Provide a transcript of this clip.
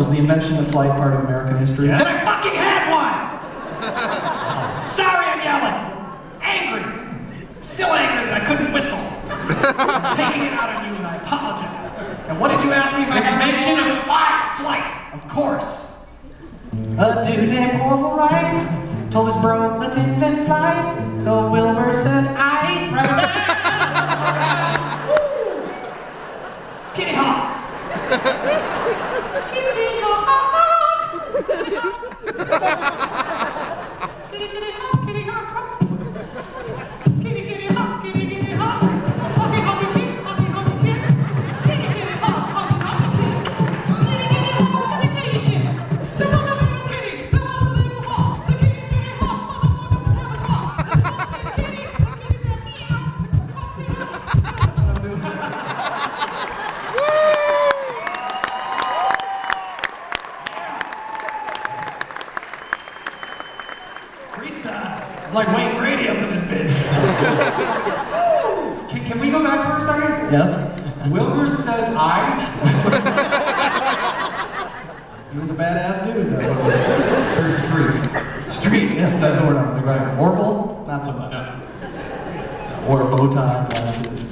Was the invention of flight part of American history? Yeah. Then I fucking had one! Sorry I'm yelling. Angry. Still angry that I couldn't whistle. I'm taking it out on you and I apologize. And what did you ask me if I had invention of flight? Of course. A dude named Orville Wright told his bro, let's invent flight. So Wilbur said, I right Woo! Kitty hawk. Kitty hawk. Kitty, kitty hawk, kitty hawk. Kitty, kitty hawk, kitty, kitty hawk. Hoppy, hoppy, kid, hoppy, hoppy, kid. Kitty, kitty hawk, hoppy, hoppy, kid. Kitty, kitty hawk, let me tell you shit. There was a little kitty, there was a little hawk. The kitty, kitty hawk, motherfucker, let's have a talk. The hawk said kitty, the kitty said meow. The hawk said Freestyle. I'm like Wayne Brady up in this bitch. Can we go back for a second? Yes? Wilbur said I? He was a badass dude, though. Or street? Street, yes, that's the word I'm right. Orville, not so much. Or bow tie, glasses.